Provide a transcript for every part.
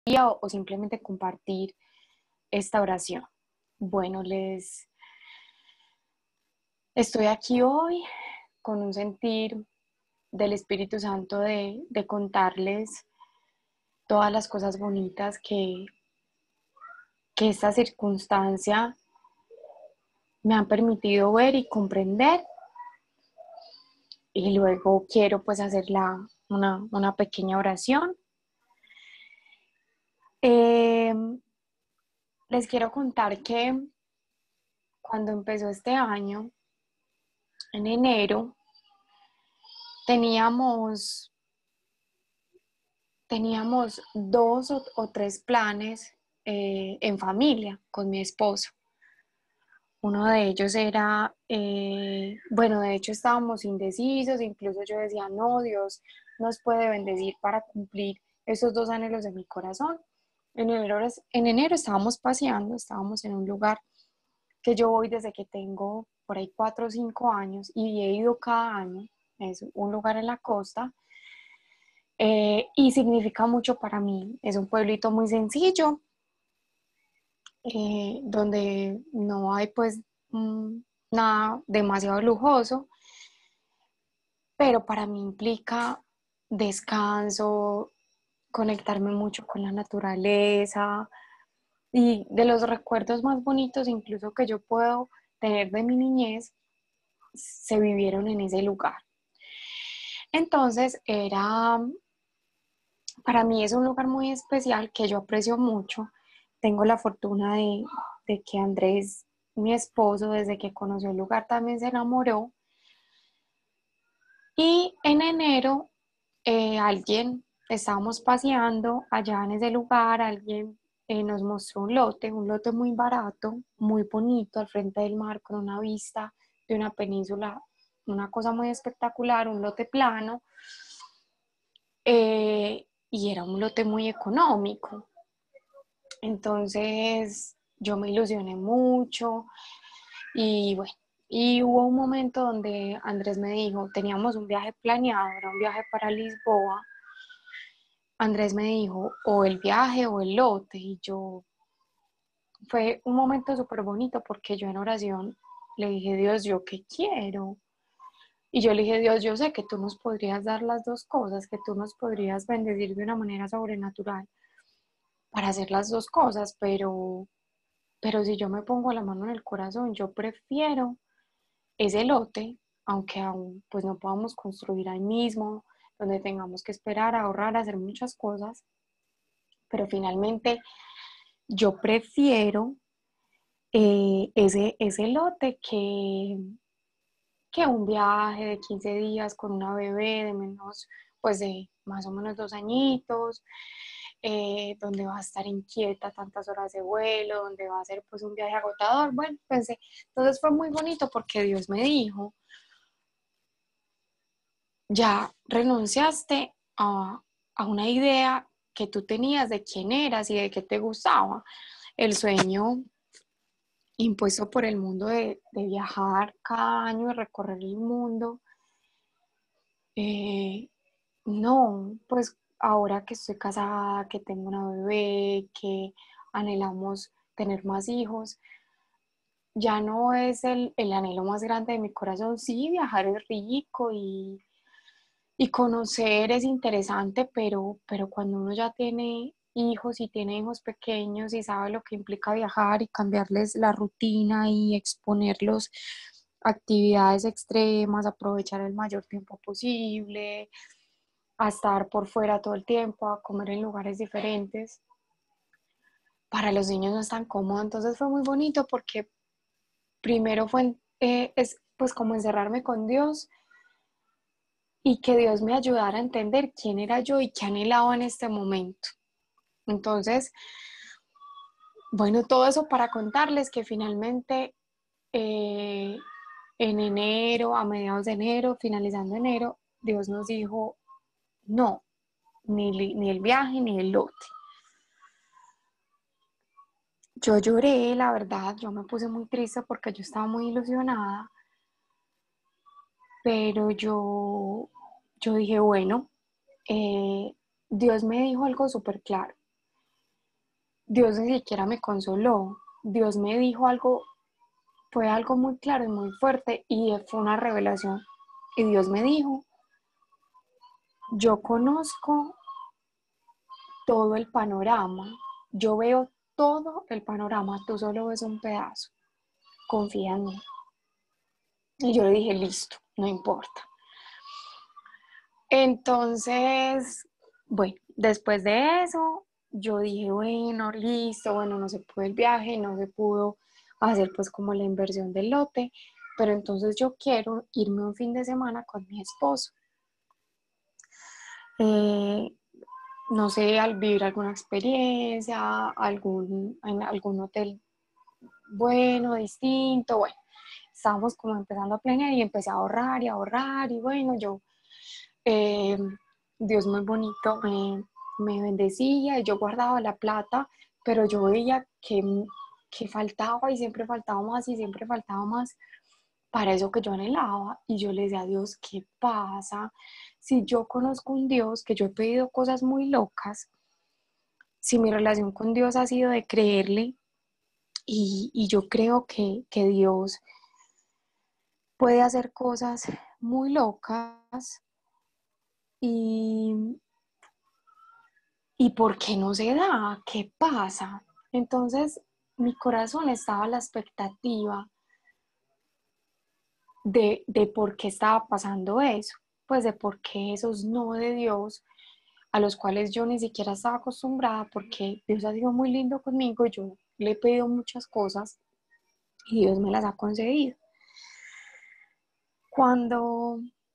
o simplemente compartir esta oración. Bueno, estoy aquí hoy con un sentir del Espíritu Santo de contarles todas las cosas bonitas que esta circunstancia me han permitido ver y comprender. Y luego quiero pues hacer una pequeña oración. Eh, Les quiero contar que cuando empezó este año, en enero, teníamos dos o tres planes en familia con mi esposo. Uno de ellos era, bueno, de hecho estábamos indecisos, incluso yo decía, no, Dios nos puede bendecir para cumplir esos dos anhelos de mi corazón. En enero estábamos paseando, estábamos en un lugar que yo voy desde que tengo por ahí 4 o 5 años y he ido cada año. Es un lugar en la costa y significa mucho para mí. Es un pueblito muy sencillo donde no hay pues nada demasiado lujoso, pero para mí implica descanso, conectarme mucho con la naturaleza y de los recuerdos más bonitos incluso que yo puedo tener de mi niñez se vivieron en ese lugar. Entonces para mí es un lugar muy especial que yo aprecio mucho. Tengo la fortuna de que Andrés, mi esposo, desde que conoció el lugar también se enamoró. Y en enero estábamos paseando allá en ese lugar, alguien nos mostró un lote muy barato, muy bonito, al frente del mar, con una vista de una península, una cosa muy espectacular, un lote plano, y era un lote muy económico. Entonces yo me ilusioné mucho y bueno, y hubo un momento donde Andrés me dijo, teníamos un viaje planeado, era un viaje para Lisboa. Andrés me dijo, o el viaje o el lote, y fue un momento súper bonito porque yo en oración le dije, Dios, ¿yo qué quiero? Y yo le dije, Dios, yo sé que tú nos podrías dar las dos cosas, que tú nos podrías bendecir de una manera sobrenatural para hacer las dos cosas, pero si yo me pongo la mano en el corazón, yo prefiero ese lote, aunque aún pues no podamos construir ahí mismo, donde tengamos que esperar, ahorrar, hacer muchas cosas, pero finalmente yo prefiero ese lote que un viaje de 15 días con una bebé de menos, pues de más o menos 2 añitos, donde va a estar inquieta tantas horas de vuelo, donde va a ser pues un viaje agotador. Bueno, pensé, entonces fue muy bonito porque Dios me dijo, ya renunciaste a una idea que tú tenías de quién eras y de qué te gustaba. El sueño impuesto por el mundo de viajar cada año y recorrer el mundo. Eh, no, pues ahora que estoy casada, que tengo una bebé, que anhelamos tener más hijos, ya no es el anhelo más grande de mi corazón. Sí, viajar es rico y conocer es interesante, pero cuando uno ya tiene hijos y tiene hijos pequeños y sabe lo que implica viajar y cambiarles la rutina y exponerlos a actividades extremas, aprovechar el mayor tiempo posible, a estar por fuera todo el tiempo, a comer en lugares diferentes, para los niños no es tan cómodo. Entonces fue muy bonito porque primero es pues como encerrarme con Dios y que Dios me ayudara a entender quién era yo y qué anhelaba en este momento. Entonces, bueno, todo eso para contarles que finalmente eh, en enero, a mediados de enero, finalizando enero, Dios nos dijo, no, ni el viaje ni el lote. Yo lloré, la verdad, yo me puse muy triste porque yo estaba muy ilusionada, pero yo dije, bueno, Dios me dijo algo súper claro. Dios ni siquiera me consoló. Dios me dijo algo, fue algo muy claro y muy fuerte y fue una revelación. Y Dios me dijo, yo conozco todo el panorama, yo veo todo el panorama, tú solo ves un pedazo, confía en mí. Y yo le dije, listo, no importa. Entonces, bueno, después de eso, yo dije, bueno, listo, bueno, no se pudo el viaje, no se pudo hacer pues como la inversión del lote, pero entonces yo quiero irme un fin de semana con mi esposo. Eh, no sé, al vivir alguna experiencia, en algún hotel bueno, distinto, bueno, estábamos como empezando a planear y empecé a ahorrar y ahorrar y bueno, eh, Dios muy bonito me bendecía y yo guardaba la plata, pero yo veía que faltaba y siempre faltaba más y siempre faltaba más para eso que yo anhelaba. Y yo le decía a Dios, ¿qué pasa? Si yo conozco un Dios, que yo he pedido cosas muy locas, si mi relación con Dios ha sido de creerle y yo creo que Dios puede hacer cosas muy locas y, ¿y por qué no se da? ¿Qué pasa? Entonces, mi corazón estaba a la expectativa de por qué estaba pasando eso, pues de por qué esos no de Dios, a los cuales yo ni siquiera estaba acostumbrada, porque Dios ha sido muy lindo conmigo, yo le he pedido muchas cosas y Dios me las ha concedido. Cuando,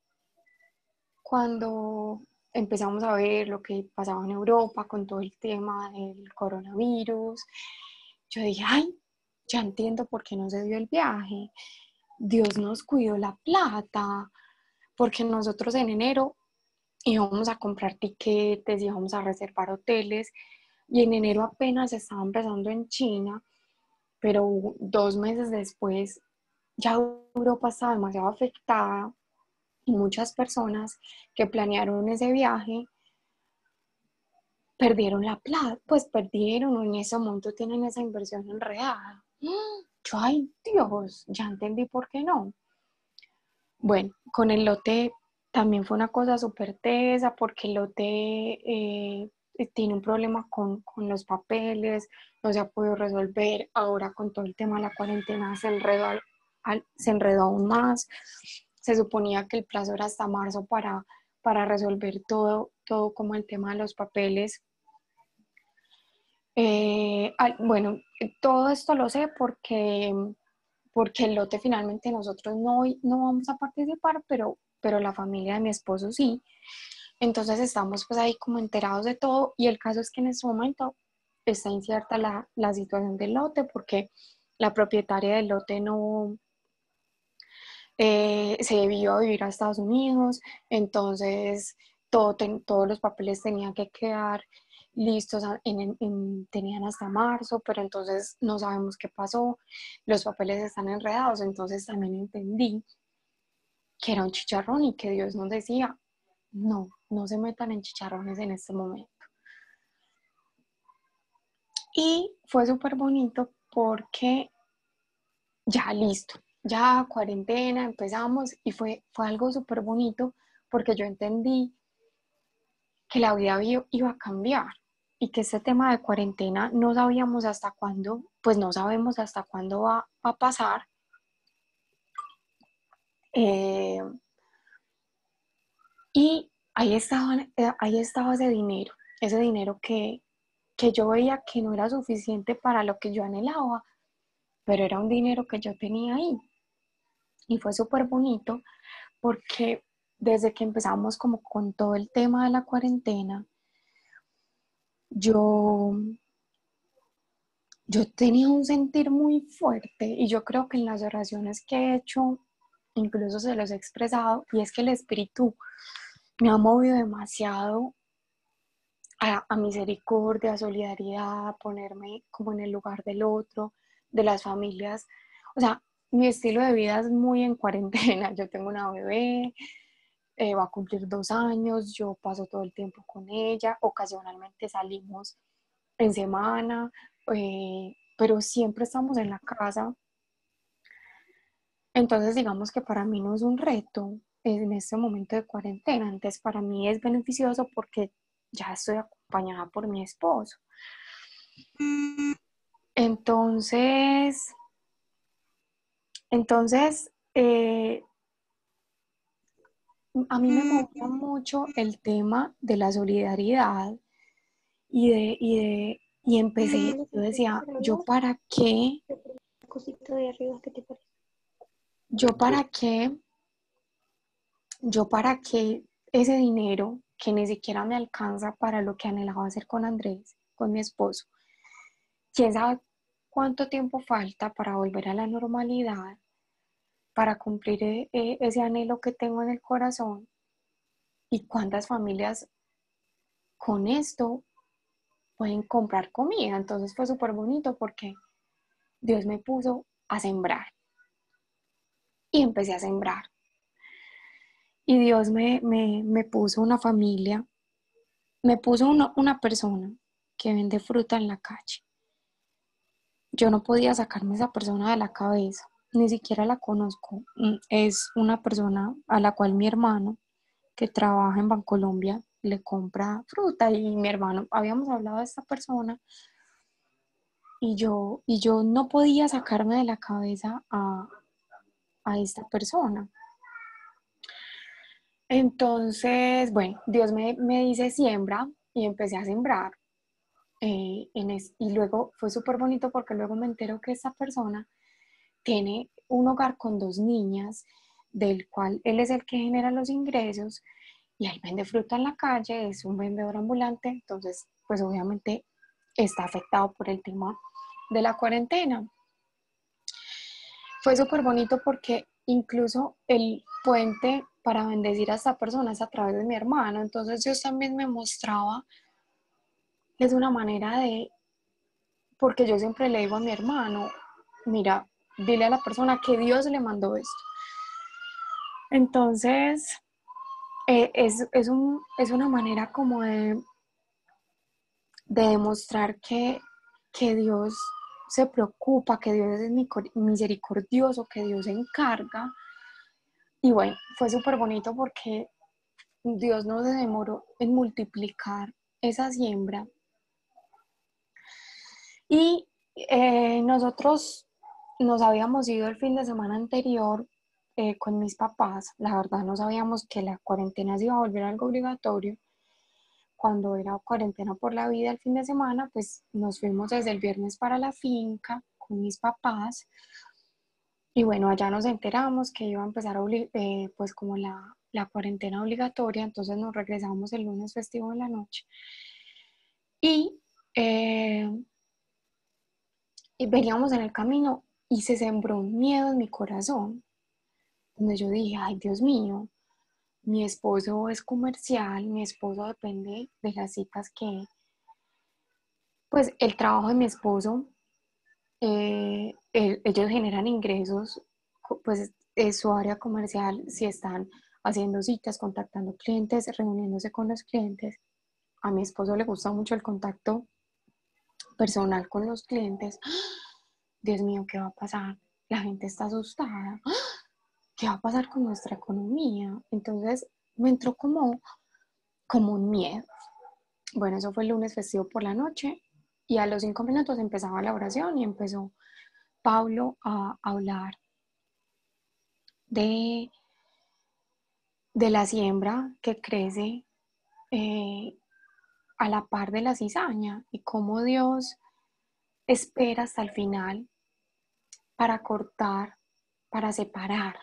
cuando empezamos a ver lo que pasaba en Europa con todo el tema del coronavirus, yo dije, ay, ya entiendo por qué no se dio el viaje. Dios nos cuidó la plata, porque nosotros en enero íbamos a comprar tiquetes, íbamos a reservar hoteles y en enero apenas estaba empezando en China, pero 2 meses después ya Europa estaba demasiado afectada y muchas personas que planearon ese viaje perdieron la plata, pues perdieron o en ese momento tienen esa inversión enredada. Yo, ay Dios, ya entendí por qué no. Bueno, con el lote también fue una cosa súper tesa porque el lote tiene un problema con los papeles, no se ha podido resolver. Ahora con todo el tema de la cuarentena se enredó aún más. Se suponía que el plazo era hasta marzo para resolver todo como el tema de los papeles. Bueno, todo esto lo sé porque el lote finalmente nosotros no vamos a participar, pero la familia de mi esposo sí. Entonces estamos pues ahí como enterados de todo y el caso es que en este momento está incierta la situación del lote porque la propietaria del lote no se debió a vivir a Estados Unidos, entonces todos los papeles tenían que quedar listos, tenían hasta marzo, pero entonces no sabemos qué pasó, los papeles están enredados, entonces también entendí que era un chicharrón y que Dios nos decía, no se metan en chicharrones en este momento. Y fue súper bonito porque ya listo, ya cuarentena, empezamos y fue algo súper bonito porque yo entendí que la vida iba a cambiar y que este tema de cuarentena no sabíamos hasta cuándo, pues no sabemos hasta cuándo va a pasar. Eh, y ahí estaba ese dinero que yo veía que no era suficiente para lo que yo anhelaba, pero era un dinero que yo tenía ahí. Y fue súper bonito porque desde que empezamos como con todo el tema de la cuarentena, yo, yo tenía un sentir muy fuerte y yo creo que en las oraciones que he hecho, incluso se los he expresado, y es que el espíritu me ha movido demasiado a misericordia, a solidaridad, a ponerme como en el lugar del otro, de las familias. O sea, mi estilo de vida es muy en cuarentena. Yo tengo una bebé, va a cumplir 2 años, yo paso todo el tiempo con ella, ocasionalmente salimos en semana, pero siempre estamos en la casa. Entonces, digamos que para mí no es un reto en este momento de cuarentena. Antes para mí es beneficioso porque ya estoy acompañada por mi esposo. Entonces, entonces, a mí me movía mucho el tema de la solidaridad y empecé, yo decía, Cosita de arriba, ¿qué te parece? yo para qué, yo para qué ese dinero que ni siquiera me alcanza para lo que anhelaba hacer con Andrés, con mi esposo. ¿Quién sabe cuánto tiempo falta para volver a la normalidad, para cumplir ese anhelo que tengo en el corazón? ¿Y cuántas familias con esto pueden comprar comida? Entonces fue súper bonito porque Dios me puso a sembrar y empecé a sembrar. Y Dios me puso una familia, me puso una persona que vende fruta en la calle. Yo no podía sacarme esa persona de la cabeza, ni siquiera la conozco. Es una persona a la cual mi hermano, que trabaja en Bancolombia, le compra fruta y mi hermano, habíamos hablado de esta persona y yo no podía sacarme de la cabeza a esta persona. Entonces, bueno, Dios me dice siembra y empecé a sembrar. Y luego fue súper bonito porque luego me entero que esta persona tiene un hogar con dos niñas, del cual él es el que genera los ingresos y él vende fruta en la calle, es un vendedor ambulante, entonces pues obviamente está afectado por el tema de la cuarentena. Fue súper bonito porque incluso el puente para bendecir a esta persona es a través de mi hermano, entonces Dios también me mostraba, es una manera de, porque yo siempre le digo a mi hermano, mira, dile a la persona que Dios le mandó esto. Entonces, es una manera como de demostrar que Dios se preocupa, que Dios es misericordioso, que Dios se encarga. Y bueno, fue súper bonito porque Dios no se demoró en multiplicar esa siembra. Y nosotros nos habíamos ido el fin de semana anterior con mis papás. La verdad no sabíamos que la cuarentena se iba a volver algo obligatorio. Cuando era cuarentena por la vida el fin de semana, pues nos fuimos desde el viernes para la finca con mis papás. Y bueno, allá nos enteramos que iba a empezar pues como la cuarentena obligatoria, entonces nos regresamos el lunes festivo en la noche. Y, eh, y veníamos en el camino y se sembró un miedo en mi corazón, donde yo dije, ay Dios mío, mi esposo es comercial, mi esposo depende de las citas pues el trabajo de mi esposo, ellos generan ingresos, pues es su área comercial, si están haciendo citas, contactando clientes, reuniéndose con los clientes. A mi esposo le gusta mucho el contacto personal con los clientes. Dios mío, ¿qué va a pasar? La gente está asustada. ¿Qué va a pasar con nuestra economía? Entonces me entró como un miedo. Bueno, eso fue el lunes festivo por la noche y a los 5 minutos empezaba la oración y empezó Pablo a hablar de, de la siembra que crece eh, a la par de la cizaña y cómo Dios espera hasta el final para cortar, para separar.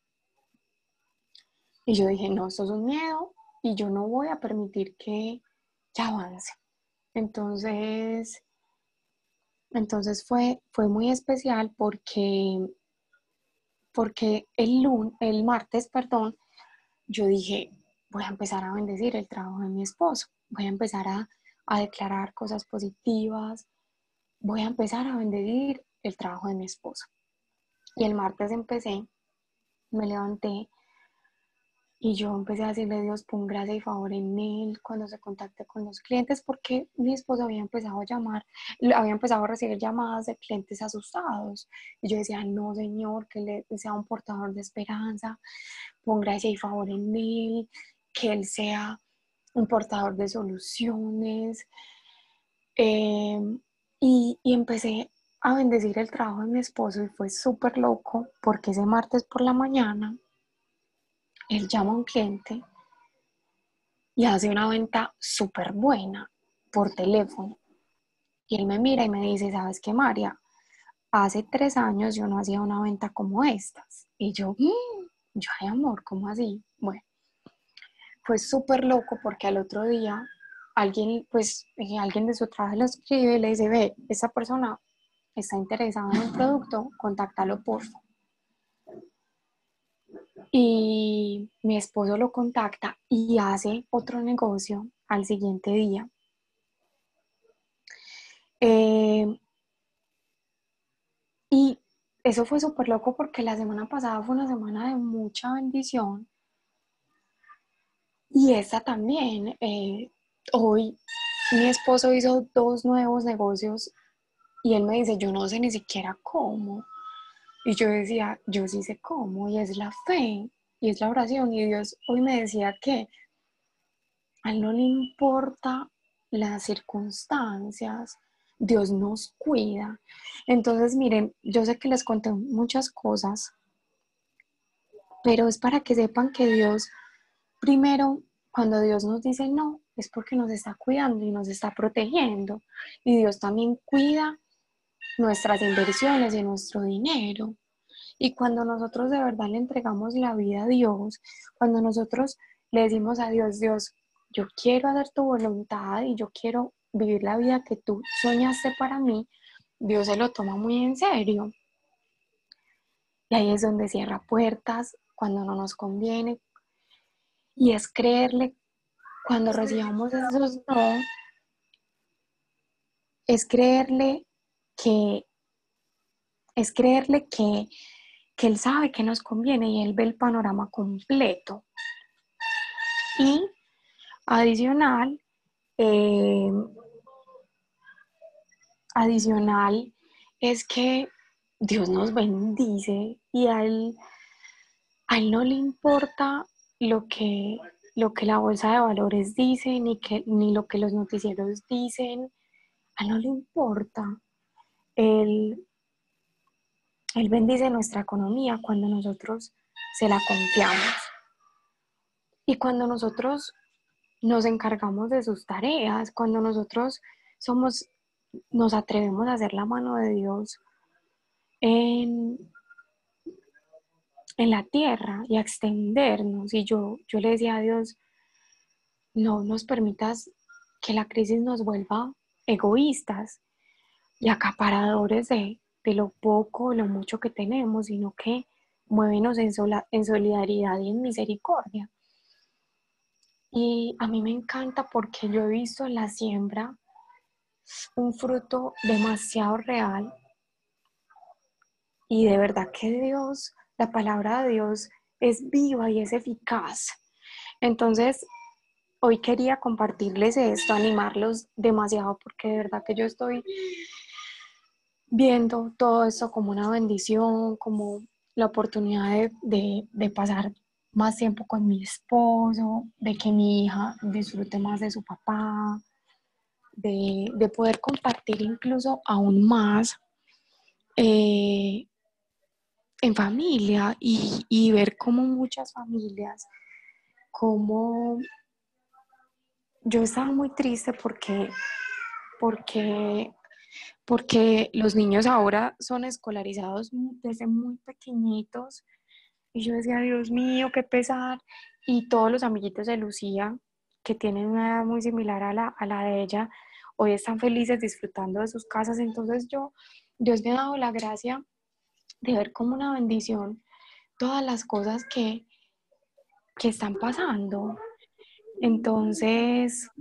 Y yo dije, no, esto es un miedo y yo no voy a permitir que ya avance. Entonces, entonces fue muy especial porque el martes, perdón, yo dije, voy a empezar a bendecir el trabajo de mi esposo, voy a empezar a declarar cosas positivas, voy a empezar a bendecir el trabajo de mi esposo. Y el martes empecé, me levanté Y yo empecé a decirle, Dios, pon gracia y favor en él cuando se contacte con los clientes, porque mi esposo había empezado a llamar, había empezado a recibir llamadas de clientes asustados. Y yo decía, no, Señor, que le sea un portador de esperanza, pon gracia y favor en él, que él sea un portador de soluciones. Eh, y empecé a bendecir el trabajo de mi esposo y fue súper loco porque ese martes por la mañana él llama a un cliente y hace una venta súper buena por teléfono. Y él me mira y me dice, ¿sabes qué, María? Hace 3 años yo no hacía una venta como estas. Y yo, ay, amor, ¿cómo así? Bueno, fue súper loco porque al otro día alguien, pues, alguien de su trabajo lo escribe y le dice, ve, esa persona está interesada en un producto, contáctalo por favor. Y mi esposo lo contacta y hace otro negocio al siguiente día. Eh, y eso fue súper loco porque la semana pasada fue una semana de mucha bendición y esta también. Hoy mi esposo hizo 2 nuevos negocios y él me dice, yo no sé ni siquiera cómo. Y yo decía, yo sí sé cómo, y es la fe, y es la oración. Y Dios hoy me decía que a él no le importa las circunstancias, Dios nos cuida. Entonces, miren, yo sé que les conté muchas cosas, pero es para que sepan que Dios, primero, cuando Dios nos dice no, es porque nos está cuidando y nos está protegiendo. Y Dios también cuida nuestras inversiones y nuestro dinero. Y cuando nosotros de verdad le entregamos la vida a Dios, cuando nosotros le decimos a Dios, Dios, yo quiero hacer tu voluntad y yo quiero vivir la vida que tú soñaste para mí, Dios se lo toma muy en serio. Y ahí es donde cierra puertas cuando no nos conviene. Y es creerle cuando recibamos esos no, es creerle que, es creerle que Él sabe que nos conviene y Él ve el panorama completo. Y adicional, eh, adicional es que Dios nos bendice y a él no le importa lo que, lo que la bolsa de valores dice, ni lo que los noticieros dicen, a él no le importa. Él, él bendice nuestra economía cuando nosotros se la confiamos y cuando nosotros nos encargamos de sus tareas, cuando nosotros somos, nos atrevemos a hacer la mano de Dios en, en la tierra y a extendernos. Y yo le decía a Dios, no nos permitas que la crisis nos vuelva egoístas y acaparadores de lo poco o lo mucho que tenemos, sino que muévenos en solidaridad y en misericordia. Y a mí me encanta porque yo he visto en la siembra un fruto demasiado real y de verdad que Dios, la palabra de Dios es viva y es eficaz. Entonces, hoy quería compartirles esto, animarlos demasiado porque de verdad que yo estoy viendo todo esto como una bendición, como la oportunidad de pasar más tiempo con mi esposo, de que mi hija disfrute más de su papá, de poder compartir incluso aún más eh, en familia y ver cómo muchas familias, como yo estaba muy triste porque, porque los niños ahora son escolarizados desde muy pequeñitos y yo decía, Dios mío, qué pesar. Y todos los amiguitos de Lucía, que tienen una edad muy similar a la de ella, hoy están felices disfrutando de sus casas. Entonces Dios me ha dado la gracia de ver como una bendición todas las cosas que están pasando. Entonces,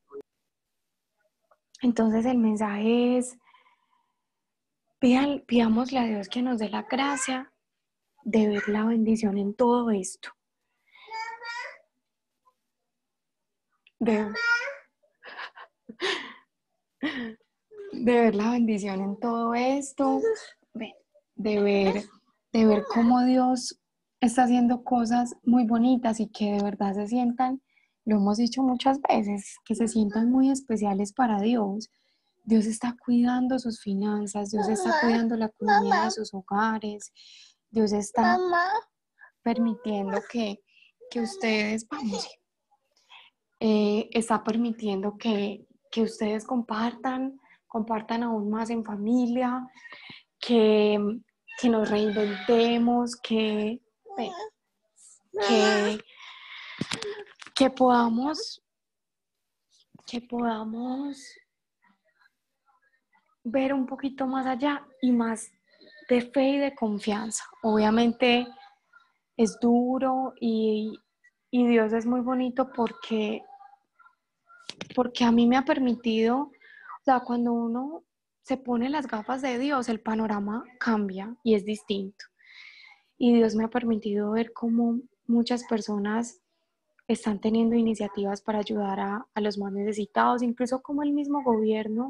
entonces el mensaje es, pidámosle a Dios que nos dé la gracia de ver la bendición en todo esto. de, de ver la bendición en todo esto, de ver cómo Dios está haciendo cosas muy bonitas y que de verdad se sientan, lo hemos dicho muchas veces, que se sientan muy especiales para Dios. Dios está cuidando sus finanzas, Dios está cuidando la economía de sus hogares, Dios está permitiendo que ustedes, vamos, está permitiendo que ustedes compartan aún más en familia, que, que nos reinventemos, que, que podamos, que podamos ver un poquito más allá y más de fe y de confianza. Obviamente es duro y Dios es muy bonito porque a mí me ha permitido, o sea, cuando uno se pone las gafas de Dios, el panorama cambia y es distinto. Y Dios me ha permitido ver cómo muchas personas están teniendo iniciativas para ayudar a los más necesitados, incluso como el mismo gobierno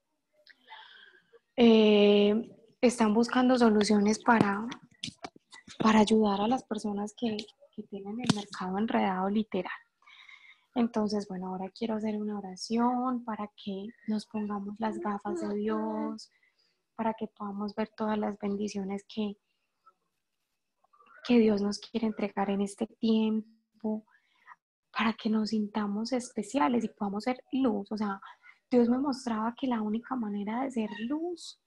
están buscando soluciones para ayudar a las personas que tienen el mercado enredado literal. Entonces, bueno, ahora quiero hacer una oración para que nos pongamos las gafas de Dios, para que podamos ver todas las bendiciones que Dios nos quiere entregar en este tiempo, para que nos sintamos especiales y podamos ser luz. O sea, Dios me mostraba que la única manera de ser luz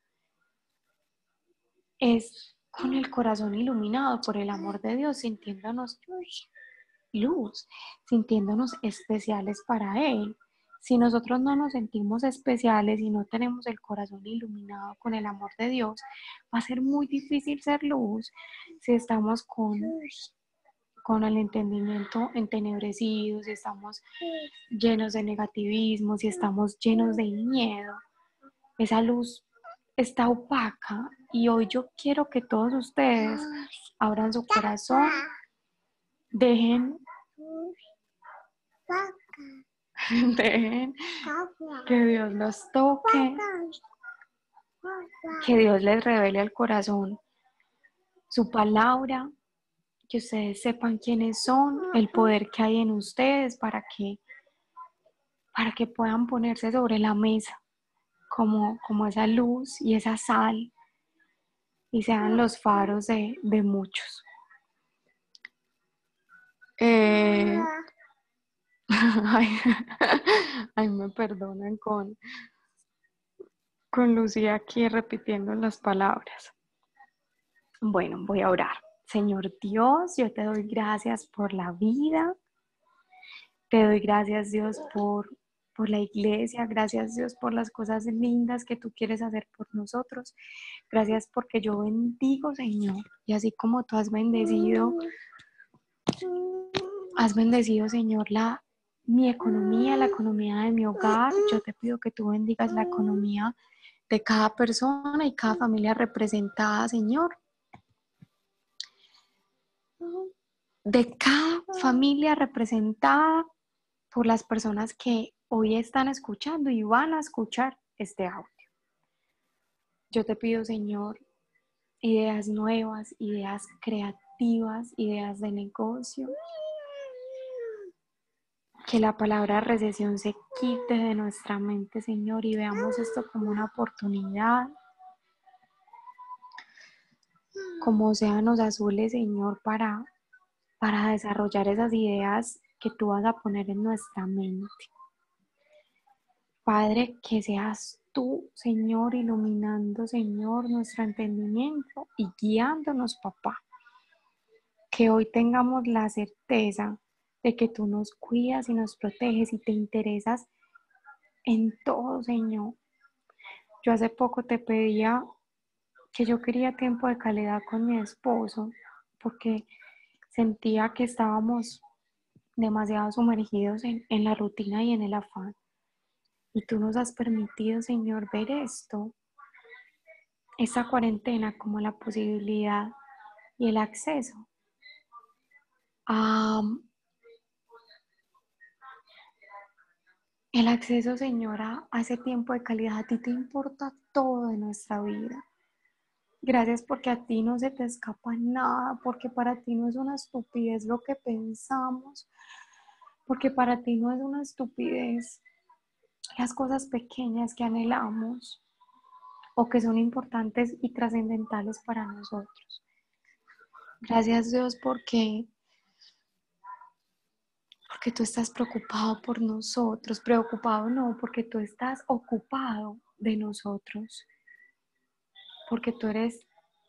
es con el corazón iluminado por el amor de Dios, sintiéndonos luz, sintiéndonos especiales para Él. Si nosotros no nos sentimos especiales y no tenemos el corazón iluminado con el amor de Dios, va a ser muy difícil ser luz si estamos con el entendimiento entenebrecido, si estamos llenos de negativismo, si estamos llenos de miedo. Esa luz está opaca y hoy yo quiero que todos ustedes abran su corazón, dejen, dejen que Dios los toque, que Dios les revele al corazón su palabra, que ustedes sepan quiénes son, el poder que hay en ustedes para que puedan ponerse sobre la mesa como esa luz y esa sal y sean los faros de muchos. Ay, ay, me perdonan con Lucía aquí repitiendo las palabras. Bueno, voy a orar. Señor Dios, yo te doy gracias por la vida. Te doy gracias, Dios, por la iglesia. Gracias, Dios, por las cosas lindas que tú quieres hacer por nosotros. Gracias porque yo bendigo, Señor. Y así como tú has bendecido, Señor, mi economía, la economía de mi hogar. Yo te pido que tú bendigas la economía de cada persona y cada familia representada, Señor. De cada familia representada por las personas que hoy están escuchando y van a escuchar este audio. Yo te pido, Señor, ideas nuevas, ideas creativas, ideas de negocio. Que la palabra recesión se quite de nuestra mente, Señor, y veamos esto como una oportunidad, como océanos azules, Señor, para desarrollar esas ideas que tú vas a poner en nuestra mente. Padre, que seas tú, Señor, iluminando, Señor, nuestro entendimiento y guiándonos, papá. Que hoy tengamos la certeza de que tú nos cuidas y nos proteges y te interesas en todo, Señor. Yo hace poco te pedía que yo quería tiempo de calidad con mi esposo porque sentía que estábamos demasiado sumergidos en la rutina y en el afán. Y tú nos has permitido, Señor, ver esta cuarentena como la posibilidad y el acceso a, el acceso, Señora, a ese tiempo de calidad. A ti te importa todo de nuestra vida. Gracias porque a ti no se te escapa nada, porque para ti no es una estupidez lo que pensamos, porque para ti no es una estupidez las cosas pequeñas que anhelamos o que son importantes y trascendentales para nosotros. Gracias, Dios, porque tú estás preocupado por nosotros. Preocupado no, porque tú estás ocupado de nosotros, porque tú eres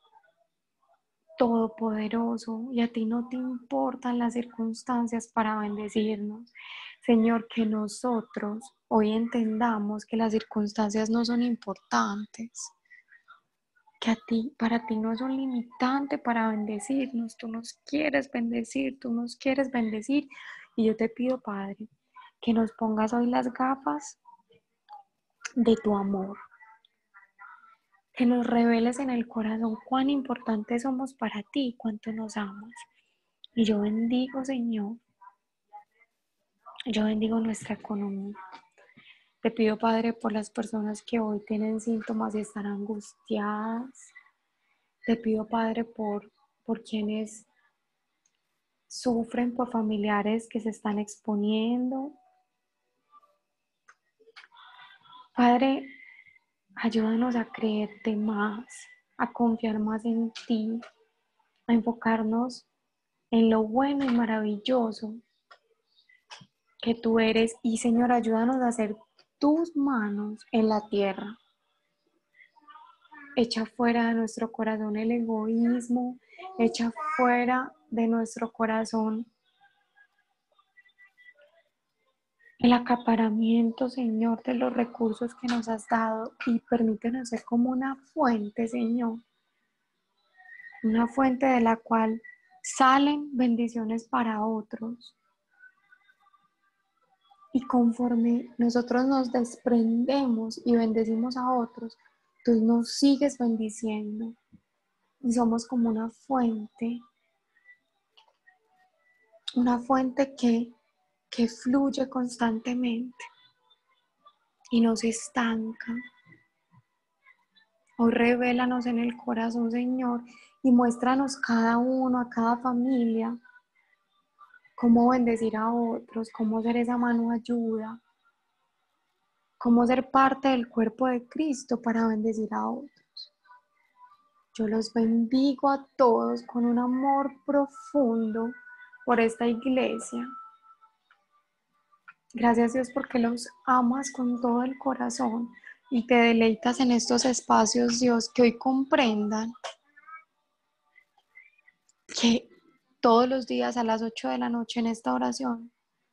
todopoderoso y a ti no te importan las circunstancias para bendecirnos. Señor, que nosotros hoy entendamos que las circunstancias no son importantes, que para ti no es un limitante para bendecirnos. Tú nos quieres bendecir, tú nos quieres bendecir. Y yo te pido, Padre, que nos pongas hoy las gafas de tu amor, que nos reveles en el corazón cuán importantes somos para ti, cuánto nos amas. Y yo bendigo, Señor, yo bendigo nuestra economía. Te pido, Padre, por las personas que hoy tienen síntomas y están angustiadas. Te pido, Padre, por quienes sufren, por familiares que se están exponiendo. Padre, ayúdanos a creerte más, a confiar más en ti, a enfocarnos en lo bueno y maravilloso que tú eres. Y, Señor, ayúdanos a hacer tus manos en la tierra. Echa fuera de nuestro corazón el egoísmo, echa fuera de nuestro corazón el acaparamiento, Señor, de los recursos que nos has dado, y permítenos ser como una fuente, Señor, una fuente de la cual salen bendiciones para otros. Y conforme nosotros nos desprendemos y bendecimos a otros, tú nos sigues bendiciendo. Y somos como una fuente que fluye constantemente y no se estanca. Hoy revélanos en el corazón, Señor, y muéstranos cada uno, a cada familia, cómo bendecir a otros, cómo ser esa mano ayuda, cómo ser parte del cuerpo de Cristo para bendecir a otros. Yo los bendigo a todos con un amor profundo por esta iglesia. Gracias, Dios, porque los amas con todo el corazón y te deleitas en estos espacios, Dios, que hoy comprendan que todos los días a las 8 de la noche en esta oración,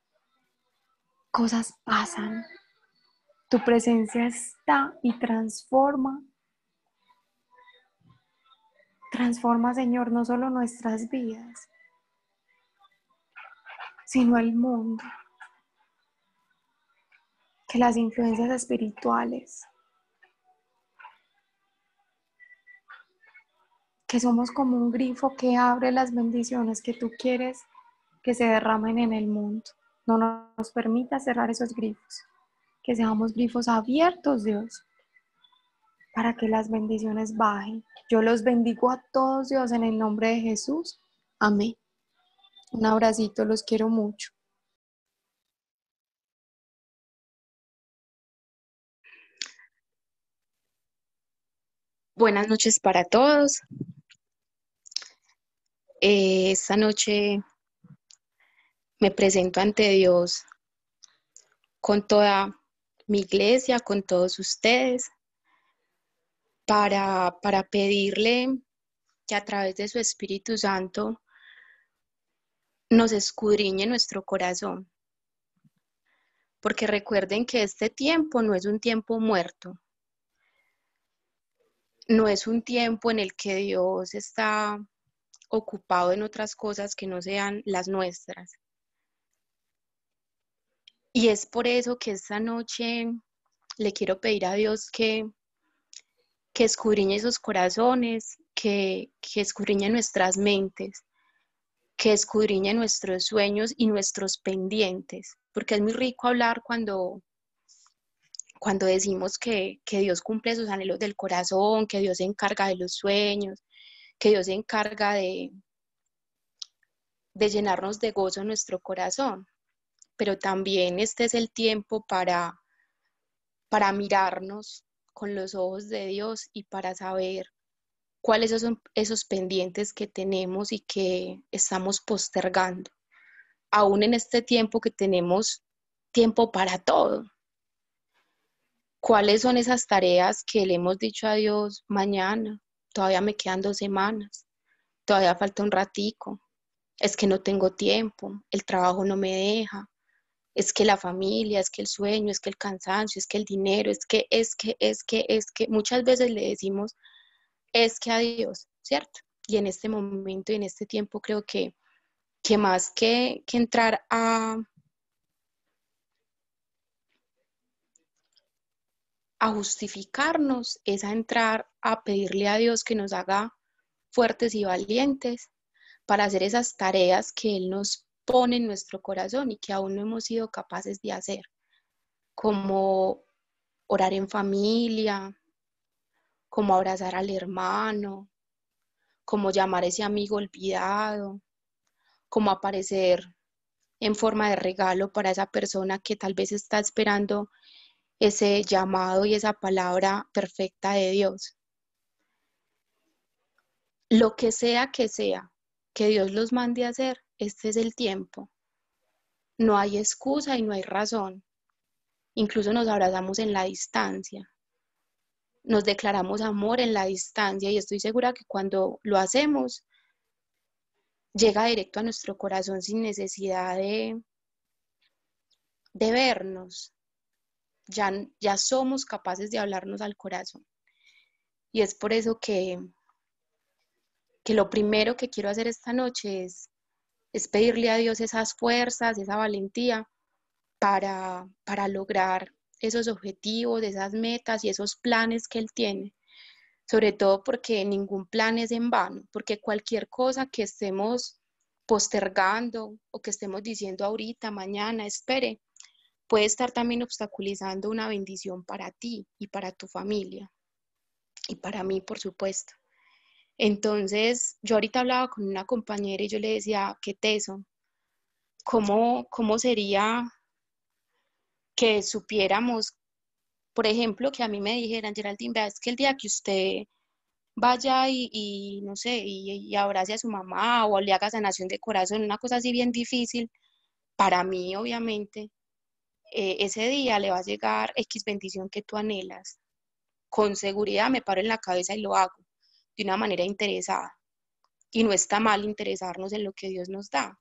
cosas pasan. Tu presencia está y transforma, Señor, no solo nuestras vidas, sino el mundo. Que las influencias espirituales, que somos como un grifo que abre las bendiciones que tú quieres que se derramen en el mundo. No nos permita cerrar esos grifos, que seamos grifos abiertos, Dios, para que las bendiciones bajen. Yo los bendigo a todos, Dios, en el nombre de Jesús. Amén. Un abracito, los quiero mucho. Buenas noches para todos. Esta noche me presento ante Dios con toda mi iglesia, con todos ustedes, para pedirle que a través de su Espíritu Santo nos escudriñe nuestro corazón. Porque recuerden que este tiempo no es un tiempo muerto, no es un tiempo en el que Dios está ocupado en otras cosas que no sean las nuestras. Y es por eso que esta noche le quiero pedir a Dios que escudriñe esos corazones, que escudriñe nuestras mentes, que escudriñe nuestros sueños y nuestros pendientes, porque es muy rico hablar cuando cuando decimos que Dios cumple sus anhelos del corazón, que Dios se encarga de los sueños, que Dios se encarga de llenarnos de gozo en nuestro corazón, pero también este es el tiempo para mirarnos con los ojos de Dios y para saber cuáles son esos pendientes que tenemos y que estamos postergando, aún en este tiempo que tenemos tiempo para todo. ¿Cuáles son esas tareas que le hemos dicho a Dios mañana? Todavía me quedan 2 semanas, todavía falta un ratico, es que no tengo tiempo, el trabajo no me deja, es que la familia, es que el sueño, es que el cansancio, es que el dinero, es que, muchas veces le decimos, es que a Dios, ¿cierto? Y en este momento y en este tiempo creo que más que entrar a justificarnos, es a entrar a pedirle a Dios que nos haga fuertes y valientes para hacer esas tareas que Él nos pone en nuestro corazón y que aún no hemos sido capaces de hacer, como orar en familia, como abrazar al hermano, como llamar a ese amigo olvidado, como aparecer en forma de regalo para esa persona que tal vez está esperando ese llamado y esa palabra perfecta de Dios. Lo que sea que Dios los mande a hacer, este es el tiempo. No hay excusa y no hay razón. Incluso nos abrazamos en la distancia. Nos declaramos amor en la distancia y estoy segura que cuando lo hacemos, llega directo a nuestro corazón sin necesidad de vernos. Ya somos capaces de hablarnos al corazón. Y es por eso que lo primero que quiero hacer esta noche es pedirle a Dios esas fuerzas, esa valentía para lograr esos objetivos, esas metas y esos planes que Él tiene. Sobre todo porque ningún plan es en vano, porque cualquier cosa que estemos postergando o que estemos diciendo ahorita, mañana, espere, puede estar también obstaculizando una bendición para ti y para tu familia y para mí, por supuesto. Entonces, yo ahorita hablaba con una compañera y yo le decía, qué teso, ¿cómo sería que supiéramos, por ejemplo, que a mí me dijeran, Geraldine, vea, es que el día que usted vaya y no sé, y abrace a su mamá o le haga sanación de corazón, una cosa así bien difícil, para mí, obviamente, ese día le va a llegar X bendición que tú anhelas. Con seguridad me paro en la cabeza y lo hago de una manera interesada. Y no está mal interesarnos en lo que Dios nos da,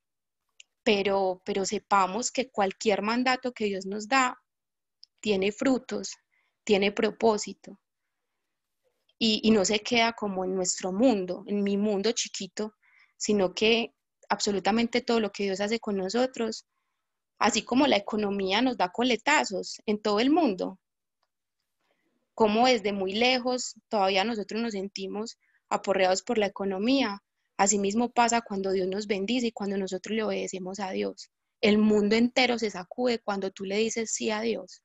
pero sepamos que cualquier mandato que Dios nos da tiene frutos, tiene propósito y no se queda como en nuestro mundo, en mi mundo chiquito, sino que absolutamente todo lo que Dios hace con nosotros, así como la economía nos da coletazos en todo el mundo, como desde muy lejos todavía nosotros nos sentimos aporreados por la economía. Asimismo pasa cuando Dios nos bendice y cuando nosotros le obedecemos a Dios. El mundo entero se sacude cuando tú le dices sí a Dios.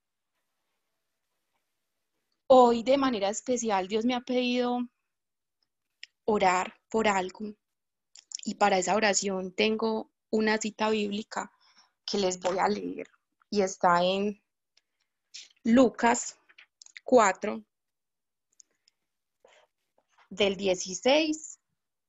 Hoy de manera especial Dios me ha pedido orar por algo y para esa oración tengo una cita bíblica que les voy a leer y está en Lucas 4 del 16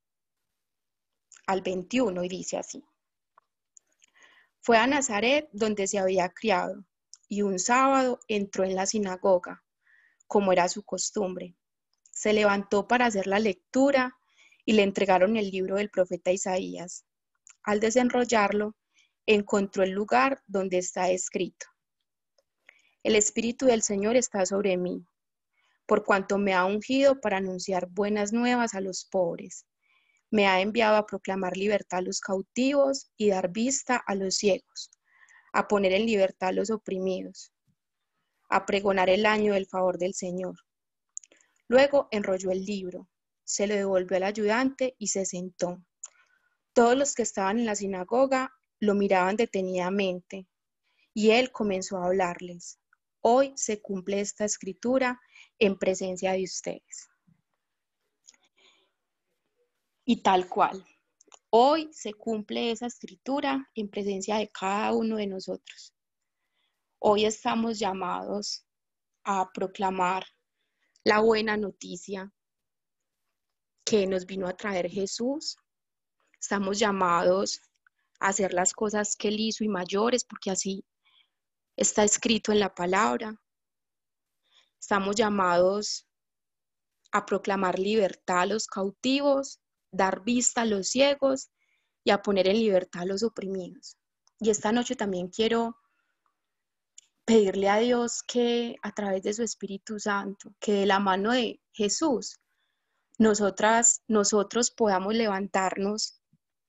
al 21 y dice así. Fue a Nazaret donde se había criado y un sábado entró en la sinagoga, como era su costumbre. Se levantó para hacer la lectura y le entregaron el libro del profeta Isaías. Al desenrollarlo, encontró el lugar donde está escrito: El Espíritu del Señor está sobre mí, por cuanto me ha ungido para anunciar buenas nuevas a los pobres. Me ha enviado a proclamar libertad a los cautivos y dar vista a los ciegos, a poner en libertad a los oprimidos, a pregonar el año del favor del Señor. Luego enrolló el libro, se lo devolvió al ayudante y se sentó. Todos los que estaban en la sinagoga lo miraban detenidamente y él comenzó a hablarles. Hoy se cumple esta escritura en presencia de ustedes. Y tal cual, hoy se cumple esa escritura en presencia de cada uno de nosotros. Hoy estamos llamados a proclamar la buena noticia que nos vino a traer Jesús. Estamos llamados a hacer las cosas que Él hizo y mayores, porque así está escrito en la palabra. Estamos llamados a proclamar libertad a los cautivos, dar vista a los ciegos y a poner en libertad a los oprimidos. Y esta noche también quiero pedirle a Dios que a través de su Espíritu Santo, que de la mano de Jesús, nosotros podamos levantarnos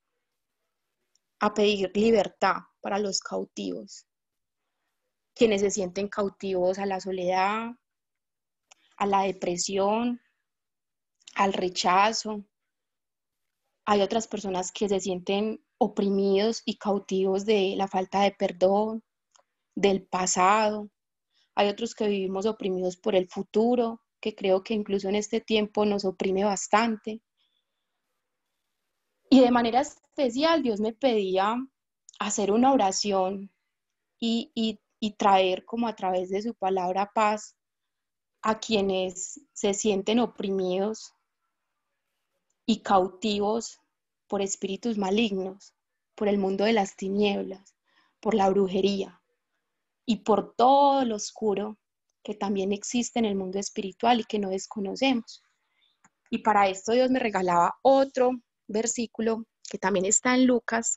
a pedir libertad para los cautivos, quienes se sienten cautivos a la soledad, a la depresión, al rechazo. Hay otras personas que se sienten oprimidos y cautivos de la falta de perdón, del pasado. Hay otros que vivimos oprimidos por el futuro, que creo que incluso en este tiempo nos oprime bastante. Y de manera especial Dios me pedía hacer una oración y traer como a través de su palabra paz a quienes se sienten oprimidos y cautivos por espíritus malignos, por el mundo de las tinieblas, por la brujería y por todo lo oscuro que también existe en el mundo espiritual y que no desconocemos. Y para esto Dios me regalaba otro versículo que también está en Lucas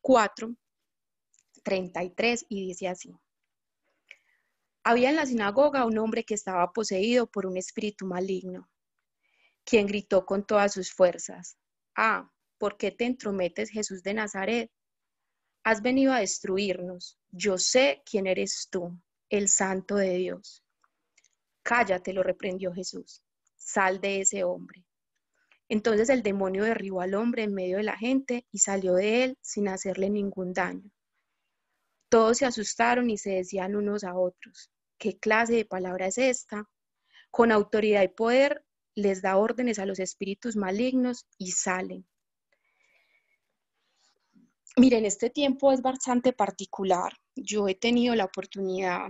4:33 y dice así: había en la sinagoga un hombre que estaba poseído por un espíritu maligno, quien gritó con todas sus fuerzas: ah, ¿por qué te entrometes, Jesús de Nazaret? Has venido a destruirnos. Yo sé quién eres tú, el Santo de Dios. Cállate, lo reprendió Jesús. Sal de ese hombre. Entonces el demonio derribó al hombre en medio de la gente y salió de él sin hacerle ningún daño. Todos se asustaron y se decían unos a otros: ¿qué clase de palabra es esta? Con autoridad y poder les da órdenes a los espíritus malignos y salen. Miren, este tiempo es bastante particular. Yo he tenido la oportunidad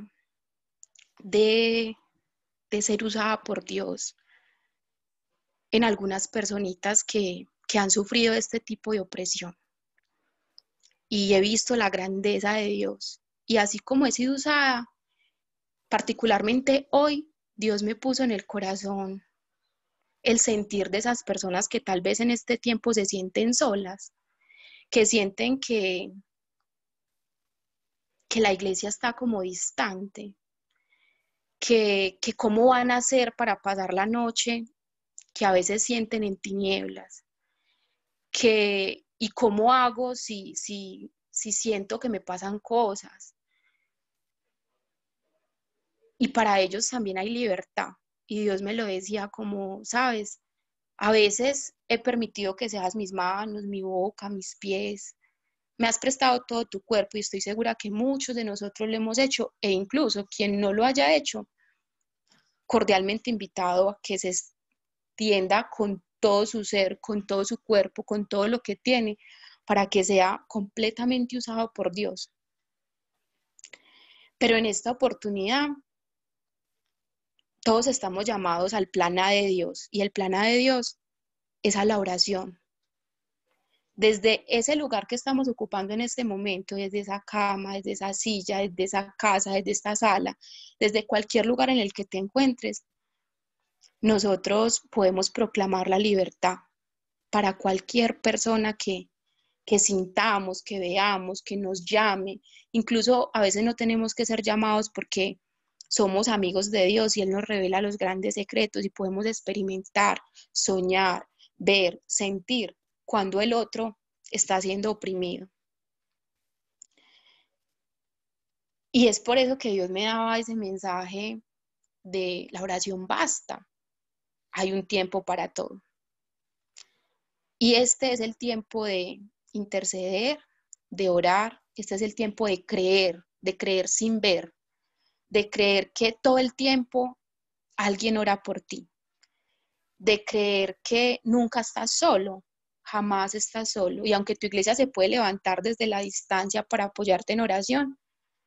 de ser usada por Dios en algunas personitas que han sufrido este tipo de opresión. Y he visto la grandeza de Dios. Y así como he sido usada, particularmente hoy, Dios me puso en el corazón el sentir de esas personas que tal vez en este tiempo se sienten solas, que sienten que la iglesia está como distante, que cómo van a hacer para pasar la noche, que a veces sienten en tinieblas, y cómo hago si siento que me pasan cosas. Y para ellos también hay libertad. Y Dios me lo decía como, sabes, a veces he permitido que seas mis manos, mi boca, mis pies. Me has prestado todo tu cuerpo y estoy segura que muchos de nosotros lo hemos hecho, e incluso quien no lo haya hecho, cordialmente invitado a que se extienda con todo su ser, con todo su cuerpo, con todo lo que tiene, para que sea completamente usado por Dios. Pero en esta oportunidad, todos estamos llamados al plan A de Dios, y el plan A de Dios es a la oración. Desde ese lugar que estamos ocupando en este momento, desde esa cama, desde esa silla, desde esa casa, desde esta sala, desde cualquier lugar en el que te encuentres, nosotros podemos proclamar la libertad para cualquier persona que sintamos, que veamos, que nos llame. Incluso a veces no tenemos que ser llamados porque somos amigos de Dios y Él nos revela los grandes secretos y podemos experimentar, soñar, ver, sentir cuando el otro está siendo oprimido. Y es por eso que Dios me daba ese mensaje de la oración basta. Hay un tiempo para todo. Y este es el tiempo de interceder, de orar. Este es el tiempo de creer sin ver. de creer que todo el tiempo alguien ora por ti, de creer que nunca estás solo, jamás estás solo. Y aunque tu iglesia se puede levantar desde la distancia para apoyarte en oración,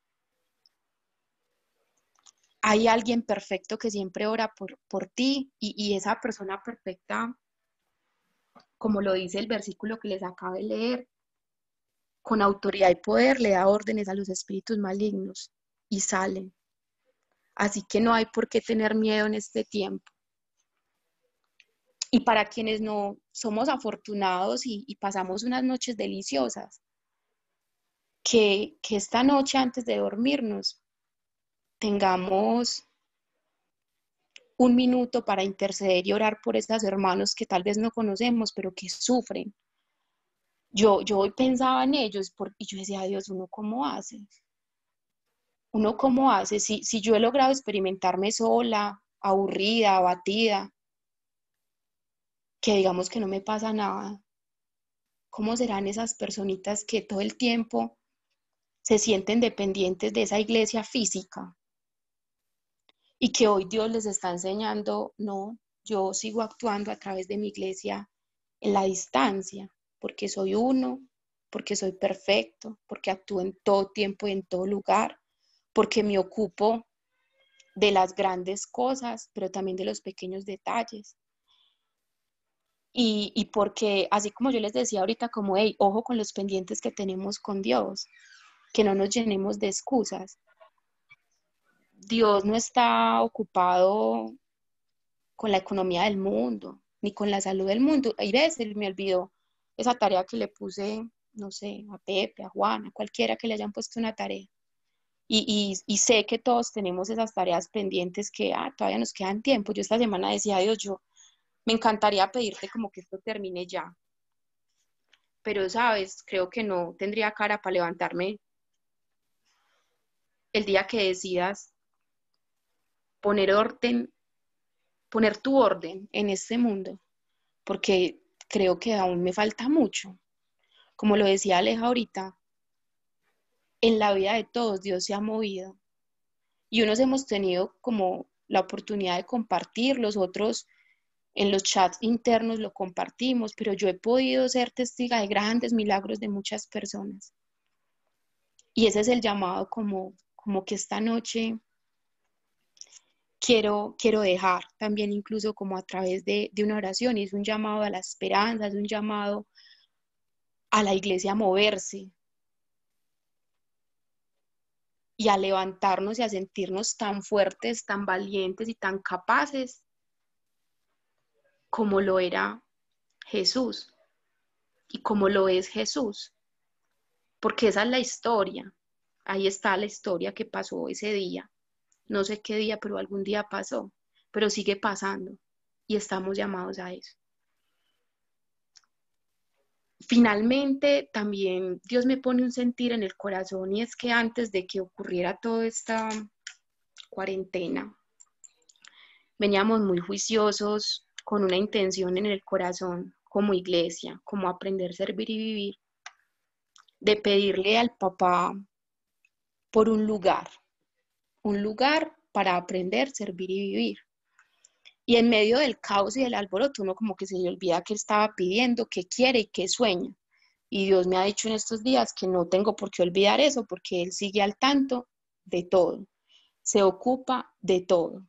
hay alguien perfecto que siempre ora por ti y esa persona perfecta, como lo dice el versículo que les acabo de leer, con autoridad y poder le da órdenes a los espíritus malignos y salen. Así que no hay por qué tener miedo en este tiempo. Y para quienes no somos afortunados y pasamos unas noches deliciosas, que esta noche antes de dormirnos tengamos un minuto para interceder y orar por esos hermanos que tal vez no conocemos, pero que sufren. Yo hoy pensaba en ellos y yo decía, Dios, ¿uno cómo hace? ¿Uno cómo hace? Si yo he logrado experimentarme sola, aburrida, abatida, que digamos que no me pasa nada, ¿cómo serán esas personitas que todo el tiempo se sienten dependientes de esa iglesia física y que hoy Dios les está enseñando, no, yo sigo actuando a través de mi iglesia en la distancia, porque soy uno, porque soy perfecto, porque actúo en todo tiempo y en todo lugar, porque me ocupo de las grandes cosas, pero también de los pequeños detalles. Y porque, así como yo les decía ahorita, como, hey, ojo con los pendientes que tenemos con Dios, que no nos llenemos de excusas. Dios no está ocupado con la economía del mundo, ni con la salud del mundo. Hay veces me olvidó esa tarea que le puse, no sé, a Pepe, a Juana, a cualquiera que le hayan puesto una tarea. Y sé que todos tenemos esas tareas pendientes que todavía nos quedan tiempo. Yo esta semana decía, Dios, yo me encantaría pedirte como que esto termine ya. Pero, ¿sabes? Creo que no tendría cara para levantarme el día que decidas poner orden, poner tu orden en este mundo, porque creo que aún me falta mucho. Como lo decía Aleja ahorita, en la vida de todos Dios se ha movido y unos hemos tenido como la oportunidad de compartir, los otros en los chats internos lo compartimos, pero yo he podido ser testiga de grandes milagros de muchas personas. Y ese es el llamado como que esta noche quiero dejar también incluso como a través de una oración, y es un llamado a la esperanza, es un llamado a la iglesia a moverse y a levantarnos y a sentirnos tan fuertes, tan valientes y tan capaces como lo era Jesús y como lo es Jesús, porque esa es la historia, ahí está la historia que pasó ese día, no sé qué día, pero algún día pasó, pero sigue pasando y estamos llamados a eso. Finalmente, también Dios me pone un sentir en el corazón y es que antes de que ocurriera toda esta cuarentena, veníamos muy juiciosos con una intención en el corazón como iglesia, como aprender, servir y vivir, de pedirle al papá por un lugar para aprender, servir y vivir. Y en medio del caos y del alboroto, uno como que se le olvida que estaba pidiendo, que quiere y que sueña. Y Dios me ha dicho en estos días que no tengo por qué olvidar eso, porque Él sigue al tanto de todo, se ocupa de todo.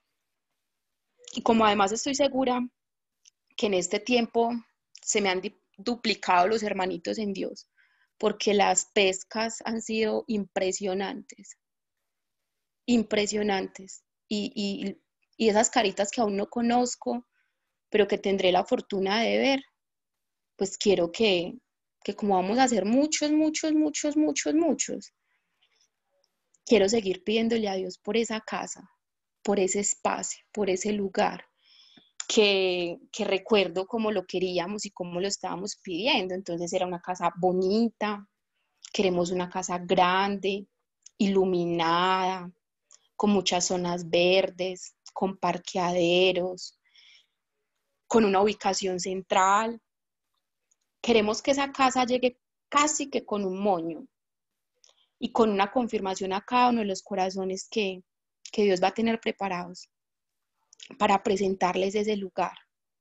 Y como además estoy segura que en este tiempo se me han duplicado los hermanitos en Dios, porque las pescas han sido impresionantes, impresionantes. Y esas caritas que aún no conozco, pero que tendré la fortuna de ver, pues quiero que como vamos a hacer muchos, muchos, muchos, muchos, muchos, quiero seguir pidiéndole a Dios por esa casa, por ese espacio, por ese lugar, que recuerdo cómo lo queríamos y cómo lo estábamos pidiendo. Entonces era una casa bonita, queremos una casa grande, iluminada, con muchas zonas verdes, con parqueaderos, con una ubicación central. Queremos que esa casa llegue casi que con un moño. y con una confirmación a cada uno de los corazones que Dios va a tener preparados para presentarles ese lugar.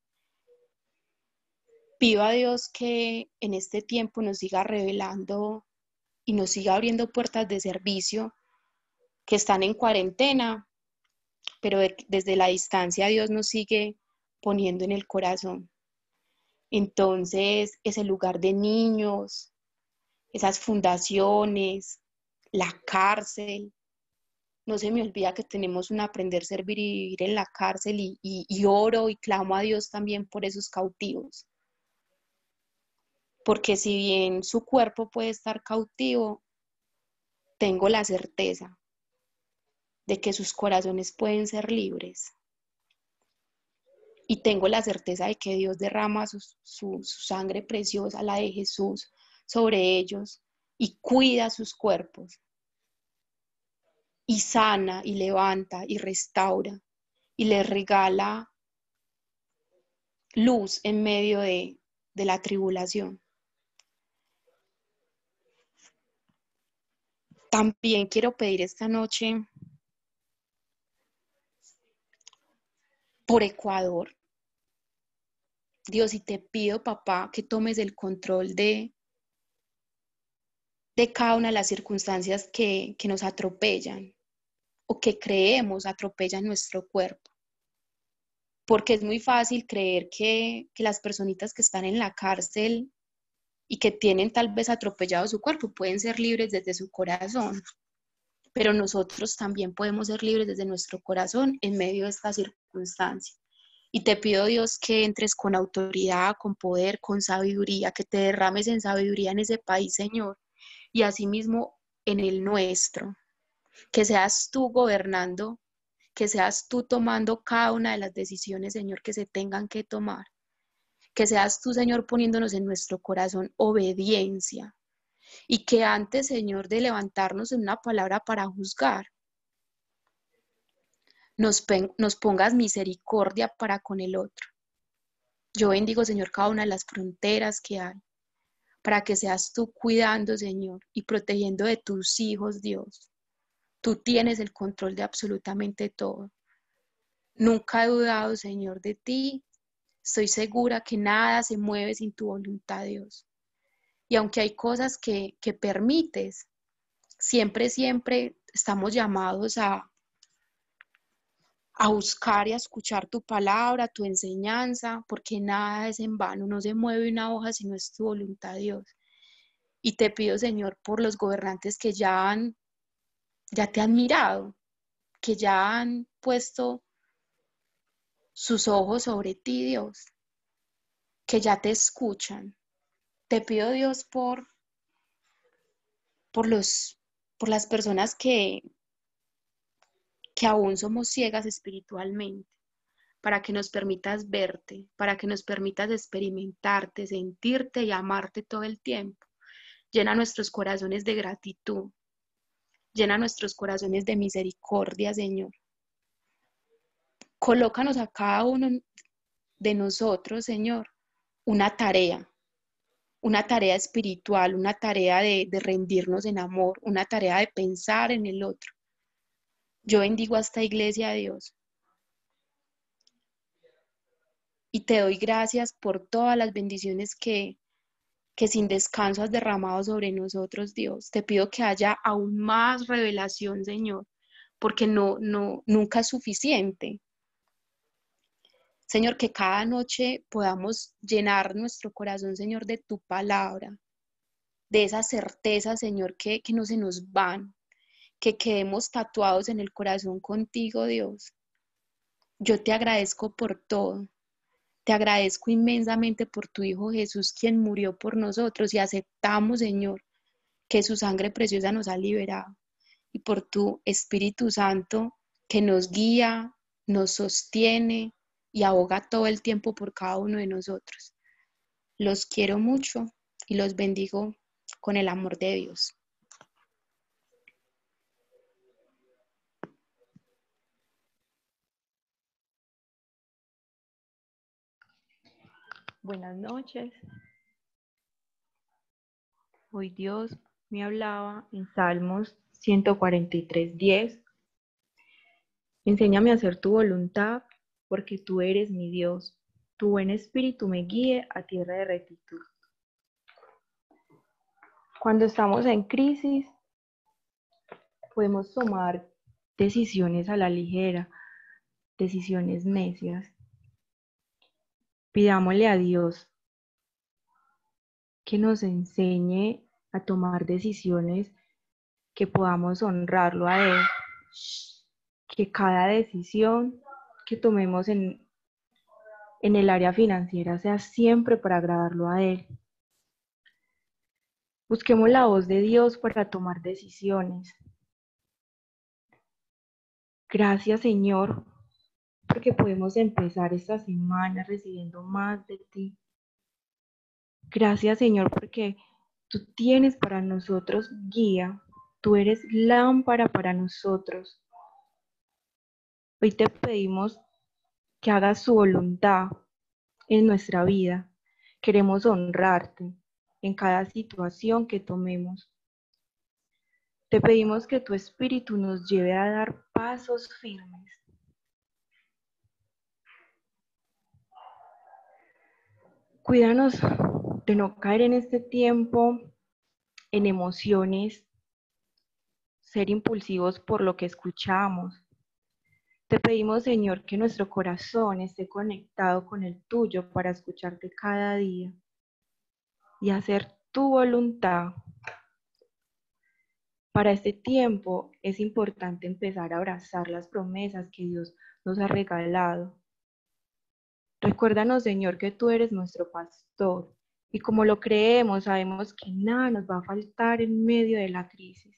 Pido a Dios que en este tiempo nos siga revelando y nos siga abriendo puertas de servicio que están en cuarentena, pero desde la distancia Dios nos sigue poniendo en el corazón. Entonces, ese lugar de niños, esas fundaciones, la cárcel, no se me olvida que tenemos un aprender, servir y vivir en la cárcel y oro y clamo a Dios también por esos cautivos. Porque si bien su cuerpo puede estar cautivo, tengo la certeza de que sus corazones pueden ser libres. Y tengo la certeza de que Dios derrama su sangre preciosa, la de Jesús, sobre ellos y cuida sus cuerpos. Y sana y levanta y restaura y les regala luz en medio de la tribulación. También quiero pedir esta noche por Ecuador. Dios, y te pido, papá, que tomes el control de cada una de las circunstancias que nos atropellan o que creemos atropellan nuestro cuerpo. Porque es muy fácil creer que las personitas que están en la cárcel y que tienen tal vez atropellado su cuerpo pueden ser libres desde su corazón, pero nosotros también podemos ser libres desde nuestro corazón en medio de esta circunstancia. Y te pido, Dios, que entres con autoridad, con poder, con sabiduría, que te derrames en sabiduría en ese país, Señor, y asimismo en el nuestro, que seas tú gobernando, que seas tú tomando cada una de las decisiones, Señor, que se tengan que tomar, que seas tú, Señor, poniéndonos en nuestro corazón obediencia, y que antes, Señor, de levantarnos en una palabra para juzgar, nos pongas misericordia para con el otro. Yo bendigo, Señor, cada una de las fronteras que hay, para que seas tú cuidando, Señor, y protegiendo de tus hijos, Dios. Tú tienes el control de absolutamente todo. Nunca he dudado, Señor, de ti. Estoy segura que nada se mueve sin tu voluntad, Dios. Y aunque hay cosas que permites, siempre estamos llamados a buscar y a escuchar tu palabra, tu enseñanza, porque nada es en vano, no se mueve una hoja si no es tu voluntad, Dios. Y te pido, Señor, por los gobernantes que ya te han mirado, que ya han puesto sus ojos sobre ti, Dios, que ya te escuchan. Te pido, Dios, por los, por las personas que aún somos ciegas espiritualmente, para que nos permitas verte, para que nos permitas experimentarte, sentirte y amarte todo el tiempo. Llena nuestros corazones de gratitud, llena nuestros corazones de misericordia, Señor. Colócanos a cada uno de nosotros, Señor, una tarea espiritual, una tarea de rendirnos en amor, una tarea de pensar en el otro. Yo bendigo a esta iglesia, Dios, y te doy gracias por todas las bendiciones que sin descanso has derramado sobre nosotros, Dios. Te pido que haya aún más revelación, Señor, porque nunca es suficiente. Señor, que cada noche podamos llenar nuestro corazón, Señor, de tu palabra, de esa certeza, Señor, que no se nos van, que quedemos tatuados en el corazón contigo, Dios. Yo te agradezco por todo. Te agradezco inmensamente por tu Hijo Jesús, quien murió por nosotros y aceptamos, Señor, que su sangre preciosa nos ha liberado. Y por tu Espíritu Santo que nos guía, nos sostiene y aboga todo el tiempo por cada uno de nosotros. Los quiero mucho y los bendigo con el amor de Dios. Buenas noches. Hoy Dios me hablaba en Salmos 143:10. Enséñame a hacer tu voluntad, porque tú eres mi Dios. Tu buen espíritu me guíe a tierra de rectitud. Cuando estamos en crisis, podemos tomar decisiones a la ligera, decisiones necias. Pidámosle a Dios que nos enseñe a tomar decisiones que podamos honrarlo a Él, que cada decisión que tomemos en el área financiera sea siempre para agradarlo a Él. Busquemos la voz de Dios para tomar decisiones. Gracias, Señor, porque podemos empezar esta semana recibiendo más de ti. Gracias, Señor, porque tú tienes para nosotros guía. Tú eres lámpara para nosotros. Hoy te pedimos que hagas su voluntad en nuestra vida. Queremos honrarte en cada situación que tomemos. Te pedimos que tu Espíritu nos lleve a dar pasos firmes. Cuídanos de no caer en este tiempo en emociones, ser impulsivos por lo que escuchamos. Te pedimos, Señor, que nuestro corazón esté conectado con el tuyo para escucharte cada día y hacer tu voluntad. Para este tiempo es importante empezar a abrazar las promesas que Dios nos ha regalado. Recuérdanos, Señor, que tú eres nuestro pastor y como lo creemos, sabemos que nada nos va a faltar en medio de la crisis.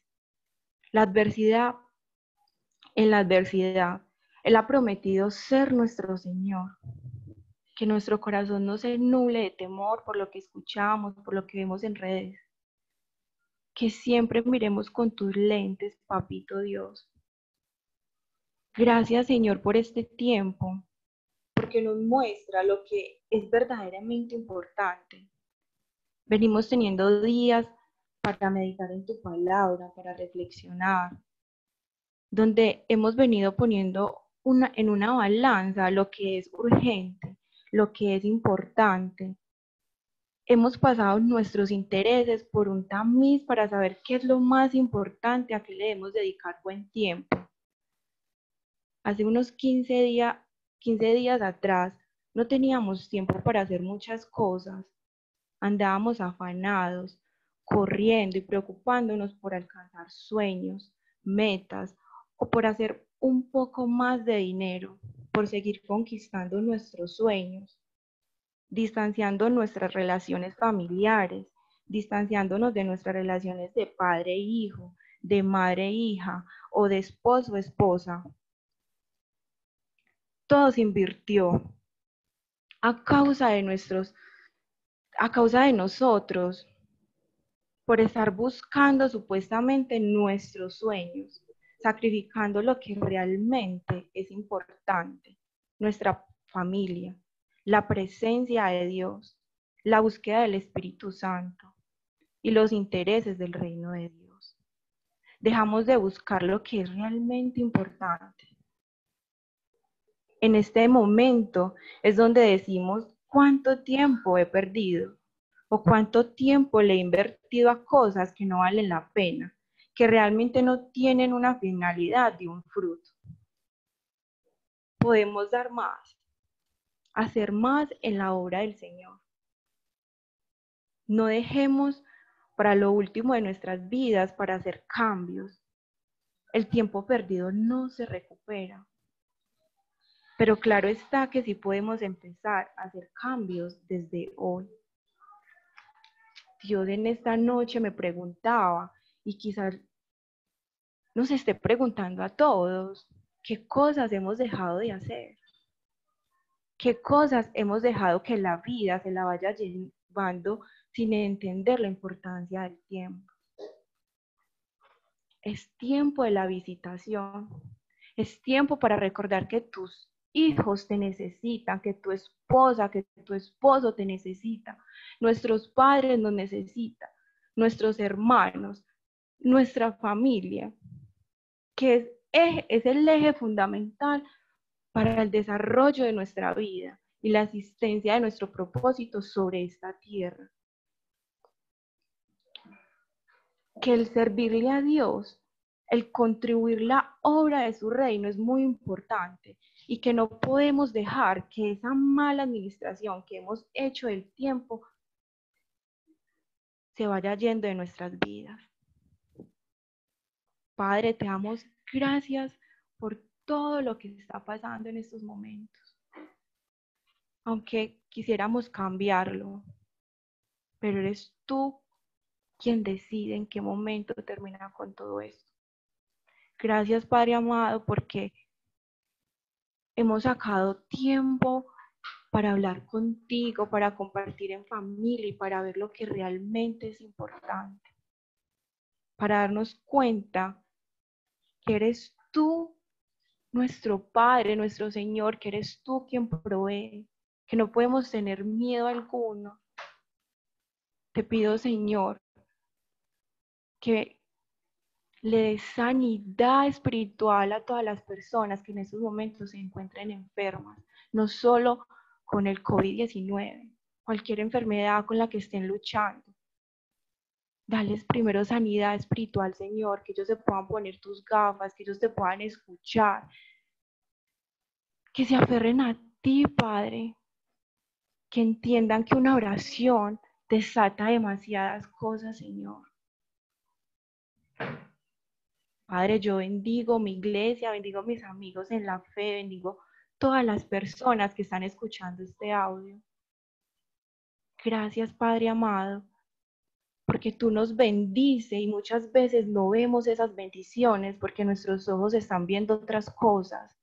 En la adversidad, Él ha prometido ser nuestro Señor. Que nuestro corazón no se nuble de temor por lo que escuchamos, por lo que vemos en redes. Que siempre miremos con tus lentes, Papito Dios. Gracias, Señor, por este tiempo, porque nos muestra lo que es verdaderamente importante. Venimos teniendo días para meditar en tu palabra, para reflexionar, donde hemos venido poniendo en una balanza lo que es urgente, lo que es importante. Hemos pasado nuestros intereses por un tamiz para saber qué es lo más importante a qué le debemos dedicar buen tiempo. Hace unos 15 días atrás no teníamos tiempo para hacer muchas cosas. Andábamos afanados, corriendo y preocupándonos por alcanzar sueños, metas o por hacer un poco más de dinero, por seguir conquistando nuestros sueños, distanciando nuestras relaciones familiares, distanciándonos de nuestras relaciones de padre e hijo, de madre e hija o de esposo o esposa. Todo se invirtió a causa de nosotros, por estar buscando supuestamente nuestros sueños, sacrificando lo que realmente es importante, nuestra familia, la presencia de Dios, la búsqueda del Espíritu Santo y los intereses del reino de Dios. Dejamos de buscar lo que es realmente importante. En este momento es donde decimos cuánto tiempo he perdido o cuánto tiempo le he invertido a cosas que no valen la pena, que realmente no tienen una finalidad y un fruto. Podemos dar más, hacer más en la obra del Señor. No dejemos para lo último de nuestras vidas para hacer cambios. El tiempo perdido no se recupera. Pero claro está que sí podemos empezar a hacer cambios desde hoy. Dios en esta noche me preguntaba, y quizás nos esté preguntando a todos, ¿qué cosas hemos dejado de hacer? ¿Qué cosas hemos dejado que la vida se la vaya llevando sin entender la importancia del tiempo? Es tiempo de la visitación. Es tiempo para recordar que tus hijos te necesitan, que tu esposa, que tu esposo te necesita. Nuestros padres nos necesitan. nuestros hermanos, nuestra familia, que es el eje fundamental para el desarrollo de nuestra vida y la asistencia de nuestro propósito sobre esta tierra. Que el servirle a Dios, el contribuir la obra de su reino es muy importante y que no podemos dejar que esa mala administración que hemos hecho del tiempo se vaya yendo de nuestras vidas. Padre, te damos gracias por todo lo que está pasando en estos momentos. Aunque quisiéramos cambiarlo, pero eres tú quien decide en qué momento termina con todo esto. Gracias, Padre amado, porque hemos sacado tiempo para hablar contigo, para compartir en familia y para ver lo que realmente es importante. Para darnos cuenta que eres tú, nuestro Padre, nuestro Señor, que eres tú quien provee, que no podemos tener miedo alguno. Te pido, Señor, que le des sanidad espiritual a todas las personas que en estos momentos se encuentren enfermas, no solo con el COVID-19, cualquier enfermedad con la que estén luchando. Dales primero sanidad espiritual, Señor, que ellos se puedan poner tus gafas, que ellos te puedan escuchar, que se aferren a ti, Padre, que entiendan que una oración desata demasiadas cosas, Señor. Padre, yo bendigo mi iglesia, bendigo mis amigos en la fe, bendigo todas las personas que están escuchando este audio. Gracias, Padre amado, porque tú nos bendices y muchas veces no vemos esas bendiciones porque nuestros ojos están viendo otras cosas.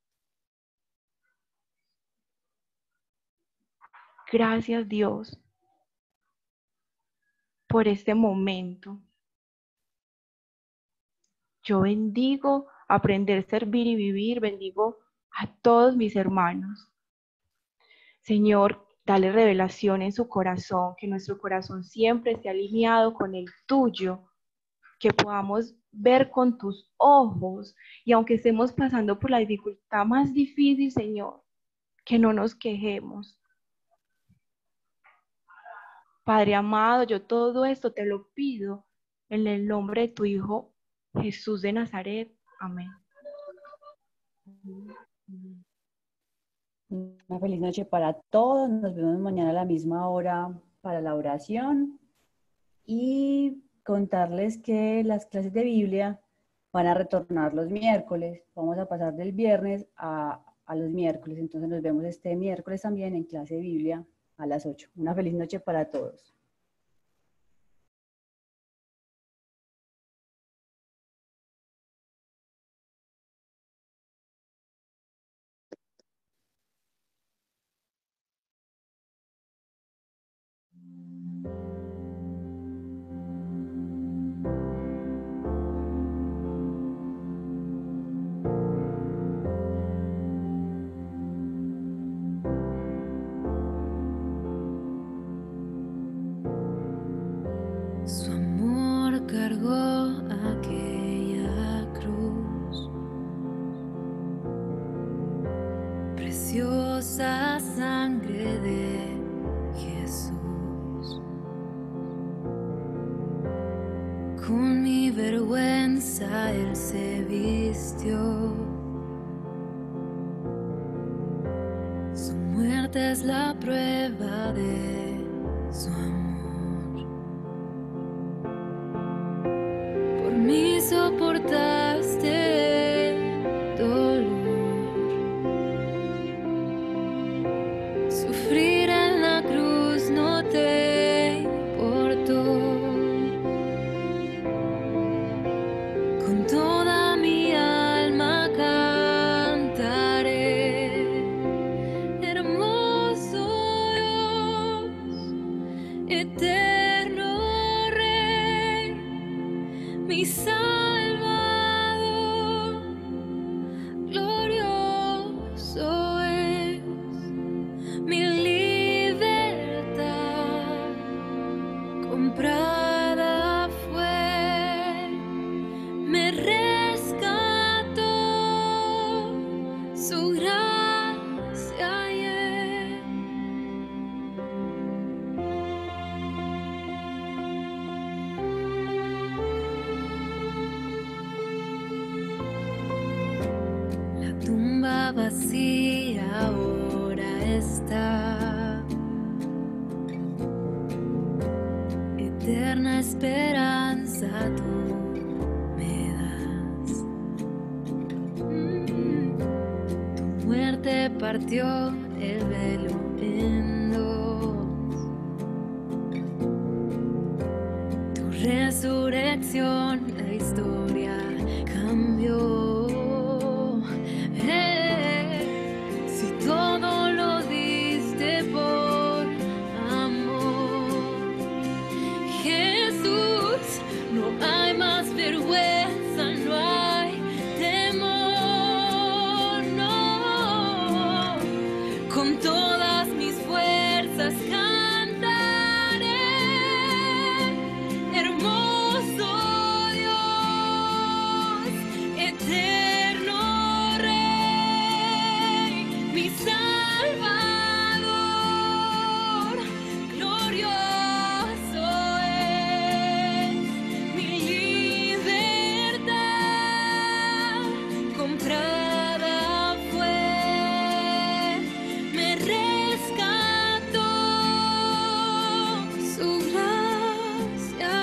Gracias, Dios, por este momento. Yo bendigo aprender, servir y vivir, bendigo a todos mis hermanos. Señor, dale revelación en su corazón, que nuestro corazón siempre esté alineado con el tuyo, que podamos ver con tus ojos y aunque estemos pasando por la dificultad más difícil, Señor, que no nos quejemos. Padre amado, yo todo esto te lo pido en el nombre de tu Hijo Jesús de Nazaret. Amén. Una feliz noche para todos. Nos vemos mañana a la misma hora para la oración. Y contarles que las clases de Biblia van a retornar los miércoles. Vamos a pasar del viernes a los miércoles. Entonces nos vemos este miércoles también en clase de Biblia a las 8. Una feliz noche para todos. Su amor cargó aquella cruz, preciosa sangre de Jesús. Con mi vergüenza Él se vistió, su muerte es la prueba de su amor. Por mí soportaste dolor, sufrir en la cruz no te importó. Con toda mi alma cantaré, hermoso Dios, vida vacía ahora está. Eterna esperanza tú me das. Tu muerte partió el velo en dos. Tu resurrección la historia cambió. Si todo lo diste por amor, Jesús, no hay más vergüenza, no hay temor, no. Con todas mis fuerzas cantaré, hermoso Dios, eterno Rey, mi Salvador, glorioso es mi libertad, comprada fue, me rescató, su gracia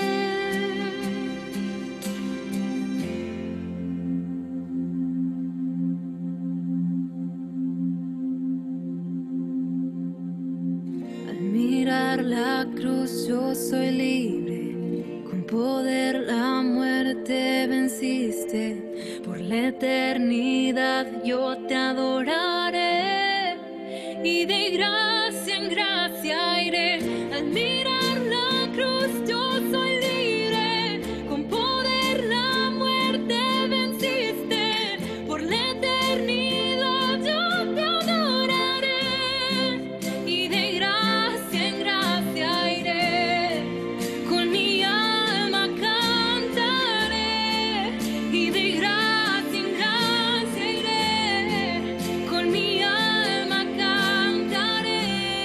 Al mirar la cruz yo soy libre, con poder la muerte venciste, por la eternidad yo te adoraré y de gracia en gracia iré. Al mirar la cruz yo soy libre, con poder la muerte venciste, por la eternidad yo te adoraré y de gracia en gracia iré. Con mi alma cantaré y de gracia en gracia iré. Con mi alma cantaré,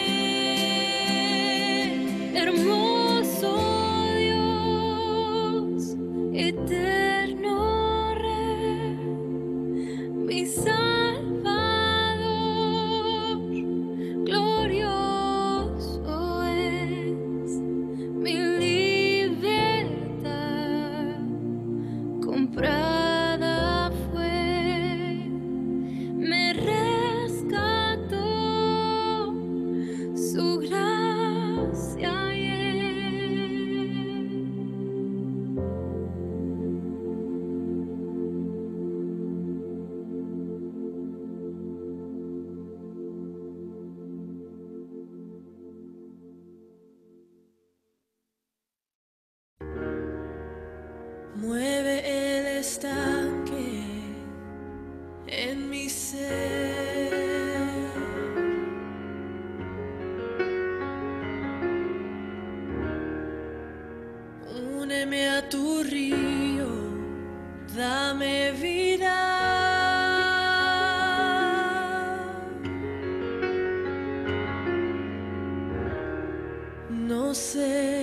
hermoso Dios, eterno Rey, mi Salvador, glorioso es mi libertad, comprada fue, me rescató, su gracia Mueve el estanque en mi ser. Úneme a tu río, dame vida. No sé